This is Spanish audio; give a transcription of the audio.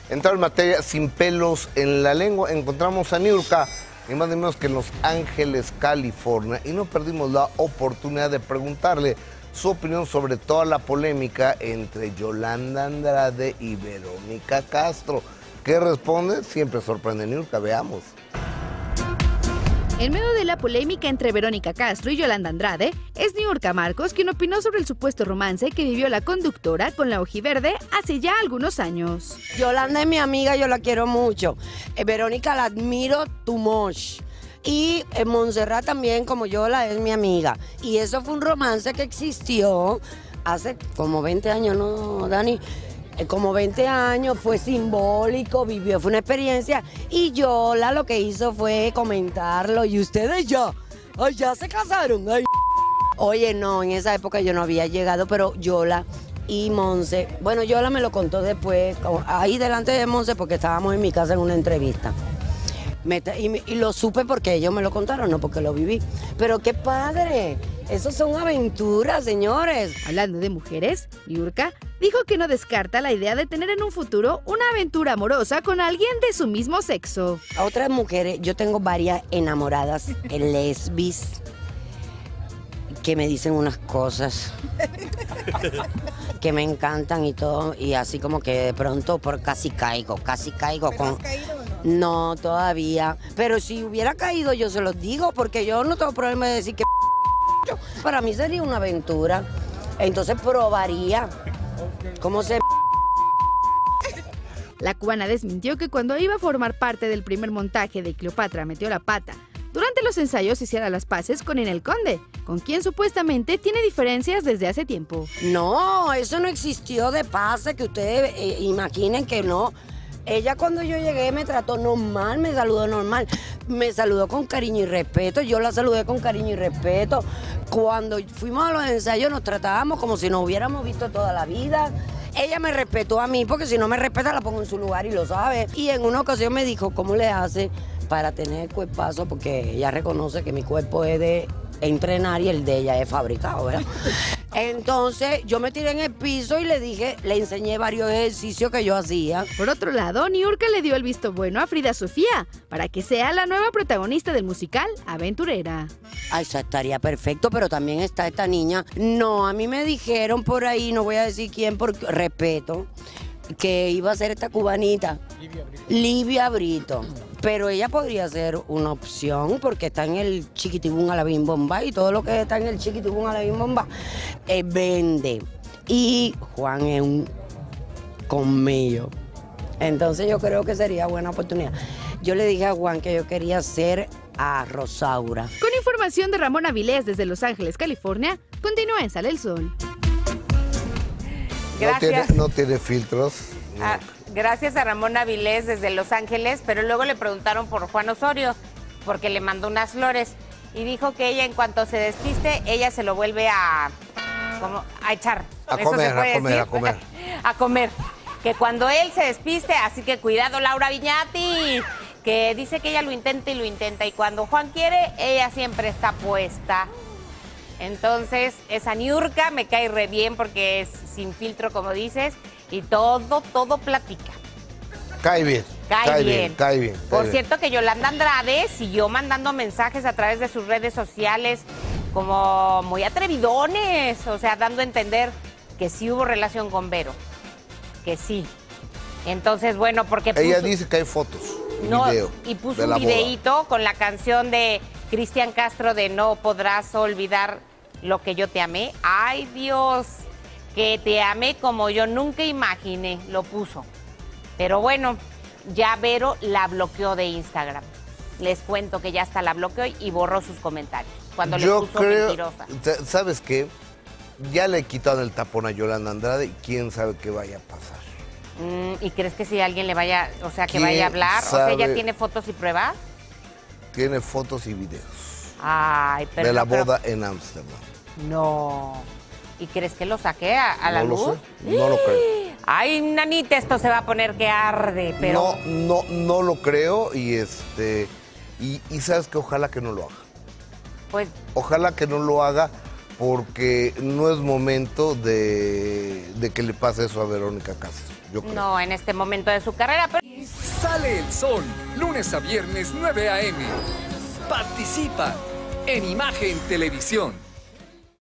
Entrar en materia sin pelos en la lengua, encontramos a Niurka, ni más ni menos que en Los Ángeles, California, y no perdimos la oportunidad de preguntarle su opinión sobre toda la polémica entre Yolanda Andrade y Verónica Castro. ¿Qué responde? Siempre sorprende Niurka, veamos. En medio de la polémica entre Verónica Castro y Yolanda Andrade, es Niurka Marcos quien opinó sobre el supuesto romance que vivió la conductora con la ojiverde hace ya algunos años. Yolanda es mi amiga, yo la quiero mucho. Verónica la admiro too much. Y Montserrat también, como Yola, es mi amiga. Y eso fue un romance que existió hace como 20 años, ¿no, Dani? Como 20 años, fue simbólico, vivió, fue una experiencia. Y Yola lo que hizo fue comentarlo. Y ustedes ya se casaron. Ay. Oye, no, en esa época yo no había llegado, pero Yola y Monse, bueno, Yola me lo contó después, ahí delante de Monse, porque estábamos en mi casa en una entrevista. Y lo supe porque ellos me lo contaron, no porque lo viví. Pero qué padre, esos son aventuras, señores. Hablando de mujeres, Niurka dijo que no descarta la idea de tener en un futuro una aventura amorosa con alguien de su mismo sexo. A otras mujeres, yo tengo varias enamoradas, lesbis, que me dicen unas cosas que me encantan y todo, y así como que de pronto casi caigo con... ¿Has caído o no? No, todavía. Pero si hubiera caído, yo se los digo, porque yo no tengo problema de decir que... Para mí sería una aventura. Entonces probaría cómo se... La cubana desmintió que cuando iba a formar parte del primer montaje de Cleopatra metió la pata, durante los ensayos hiciera las paces con Ninel Conde, con quien supuestamente tiene diferencias desde hace tiempo. No, eso no existió de pase, que ustedes imaginen que no. Ella cuando yo llegué me trató normal, me saludó normal, me saludó con cariño y respeto, yo la saludé con cariño y respeto. Cuando fuimos a los ensayos nos tratábamos como si nos hubiéramos visto toda la vida. Ella me respetó a mí, porque si no me respeta la pongo en su lugar y lo sabe. Y en una ocasión me dijo, ¿cómo le hace para tener cuerpazo? Porque ella reconoce que mi cuerpo es de entrenar y el de ella es fabricado, ¿verdad? Entonces yo me tiré en el piso y le enseñé varios ejercicios que yo hacía. Por otro lado, Niurka le dio el visto bueno a Frida Sofía para que sea la nueva protagonista del musical Aventurera. Ay, eso estaría perfecto, pero también está esta niña. No, a mí me dijeron por ahí, no voy a decir quién por respeto, que iba a ser esta cubanita, Livia Brito. Pero ella podría ser una opción porque está en el Chiquitibum a la Bim Bomba y todo lo que está en el Chiquitibum a la Bim Bomba vende. Y Juan es un colmillo. Entonces yo creo que sería buena oportunidad. Yo le dije a Juan que yo quería ser a Rosaura. Con información de Ramón Avilés desde Los Ángeles, California, continúa en Sale el Sol. Gracias. No tiene filtros. Gracias a Ramón Avilés desde Los Ángeles, pero luego le preguntaron por Juan Osorio, porque le mandó unas flores, y dijo que ella en cuanto se despiste, ella se lo vuelve a echar. A comer. A comer. Que cuando él se despiste, así que cuidado, Laura Viñati, que dice que ella lo intenta, y cuando Juan quiere, ella siempre está puesta. Entonces, esa Niurka me cae re bien porque es sin filtro, como dices, y todo platica. Cae bien. Por cierto, que Yolanda Andrade siguió mandando mensajes a través de sus redes sociales como muy atrevidones, o sea, dando a entender que sí hubo relación con Vero, que sí. Entonces, bueno, porque ella dice que hay fotos y video. Y puso un videíto con la canción de Cristian Castro de No podrás olvidar lo que yo te amé. Ay, Dios, que te amé como yo nunca imaginé, lo puso. Pero bueno, ya Vero la bloqueó de Instagram. Les cuento que ya hasta la bloqueó y borró sus comentarios cuando le puso mentirosa. ¿Sabes qué? Ya le quitaron el tapón a Yolanda Andrade y quién sabe qué vaya a pasar. ¿Y crees que si alguien le vaya, o sea, que vaya a hablar? O sea, ¿ella tiene fotos y pruebas? Tiene fotos y videos. Ay, pero de la boda en Ámsterdam. No. ¿Y crees que lo saque a la luz? No lo creo. Ay, nanita, esto se va a poner que arde, pero... No lo creo y sabes que ojalá que no lo haga. Pues... Ojalá que no lo haga porque no es momento de que le pase eso a Verónica Castro, yo creo. No, en este momento de su carrera. Pero... Sale el sol, lunes a viernes 9 a.m. Participa en Imagen Televisión.